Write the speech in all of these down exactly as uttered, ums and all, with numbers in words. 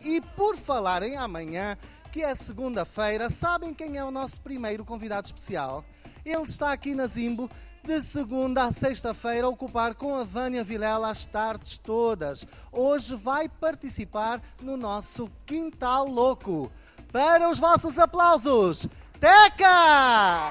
E por falar em amanhã, que é segunda-feira, sabem quem é o nosso primeiro convidado especial? Ele está aqui na Zimbo de segunda a sexta-feira a ocupar com a Vânia Vilela as tardes todas. Hoje vai participar no nosso Quintal Louco. Para os vossos aplausos, Teca!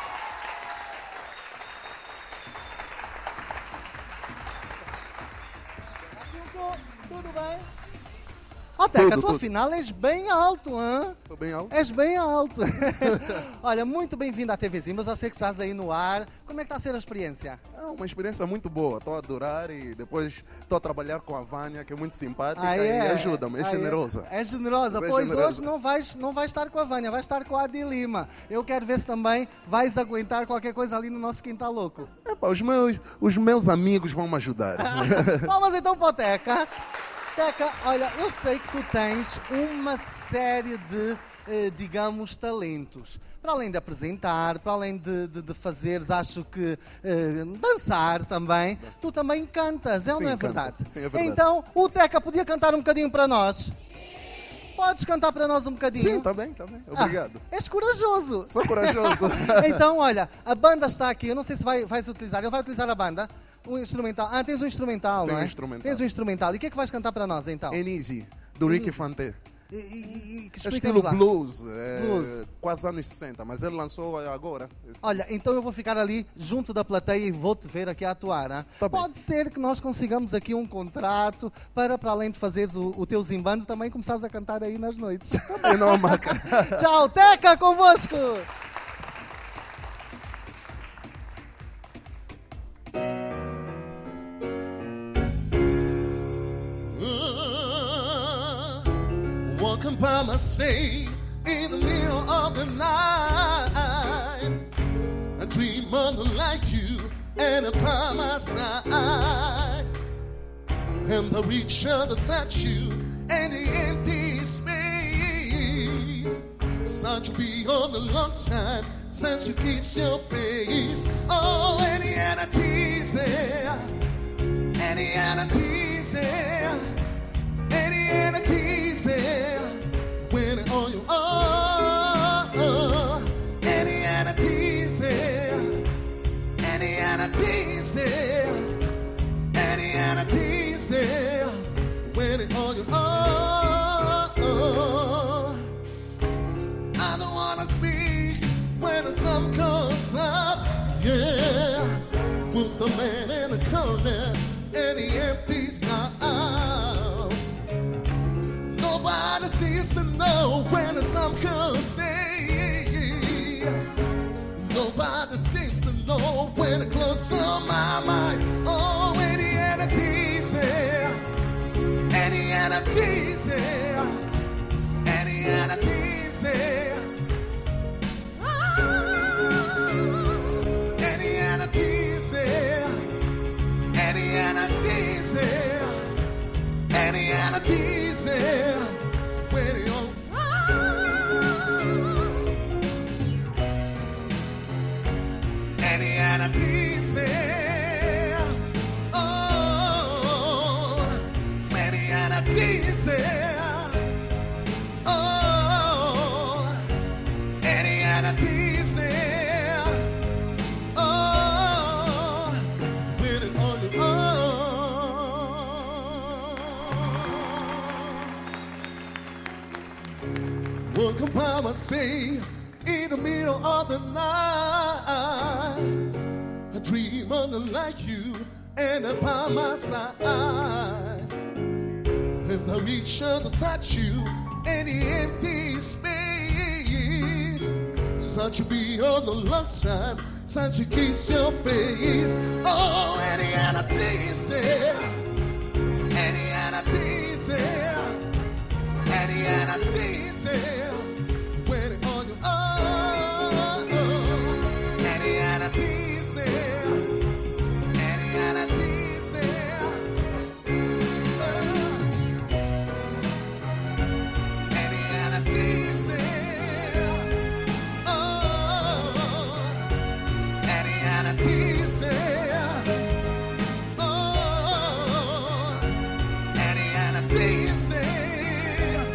Tudo bem? Ó, Teca, Tudo, tu tudo. afinal és bem alto, hã? Sou bem alto? És bem alto. Olha, muito bem-vindo à T V Zimbo, eu já sei que estás aí no ar. Como é que está a ser a experiência? É uma experiência muito boa, estou a adorar e depois estou a trabalhar com a Vânia, que é muito simpática Ah, e é? ajuda-me, é Ah, generosa. É, é generosa, É pois generosa. hoje não vais, não vais estar com a Vânia, vais estar com a Adi Lima. Eu quero ver se também vais aguentar qualquer coisa ali no nosso Quintal Louco. Epá, os, meus, os meus amigos vão me ajudar. Vamos então para o Teca. Teca, olha, eu sei que tu tens uma série de, eh, digamos, talentos. Para além de apresentar, para além de, de, de fazeres, acho que eh, dançar também, tu também cantas, é ou Sim, não é canto. verdade? Sim, é verdade. Então, o Teca podia cantar um bocadinho para nós? Podes cantar para nós um bocadinho? Sim, está bem, está bem. Obrigado. Ah, és corajoso. Sou corajoso. Então, olha, a banda está aqui, eu não sei se vai, vais utilizar, ele vai utilizar a banda, o instrumental. Ah, tens um instrumental, Tenho não é? um instrumental. Tens um instrumental. E o que é que vais cantar para nós, então? Easy, do Ricky Easy. Fanté. E, e, e, que É explica-nos estilo lá. blues, é, Blues. quase anos sessenta, mas ele lançou agora. Esse- Olha, então eu vou ficar ali junto da plateia e vou-te ver aqui a atuar. Hein? Tá bem. Pode ser que nós consigamos aqui um contrato para, para além de fazeres o, o teu zimbando, também começares a cantar aí nas noites. É não, maca. Tchau, Teca, convosco! Walking by my side in the middle of the night, a dream like you and by my side, and the reach out to touch you and the empty space. Such beyond a long time since you kissed your face. Oh, any other teaser, any other teaser. Any and a teaser when it on you oh, oh. Any and a teaser, any and a teaser, any and a teaser when it on you oh, oh. I don't wanna speak when the sun comes up, yeah. Who's the man in the corner and the empty's now? Nobody seems to know when the sun comes day. Nobody seems to know when it closes on my mind. Oh, any entities there, any entities there, any entities there. Any entities there, any entities there, any entities there. When you're any entities there, oh, any entities there, oh, any entities there, oh, when it on your own. Walking by myself in the middle of the night, a dreamer like you and by my side, and I reach out to touch you in the empty space. Such beyond a long time, such a kiss your face. Oh, any and a teaser, any and a teaser, any and a teaser. When it on you, oh, oh. Any and a teaser, any and a teaser. Oh. Any and a teaser. Oh, any and a teaser. Oh, any and a teaser.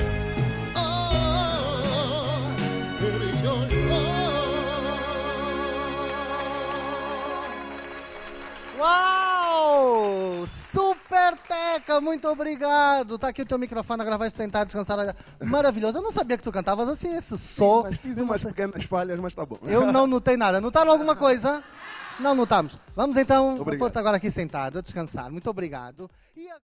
Uau! Super Teca, muito obrigado. Tá aqui o teu microfone, agora vais sentar, descansar. Olha, maravilhoso. Eu não sabia que tu cantavas assim, esse som. Mas fiz umas pequenas falhas, mas tá bom. Eu não notei nada. Notaram alguma coisa? Não notamos. Vamos então, Obrigado. pôr-te agora aqui sentado, a descansar. Muito obrigado. E a...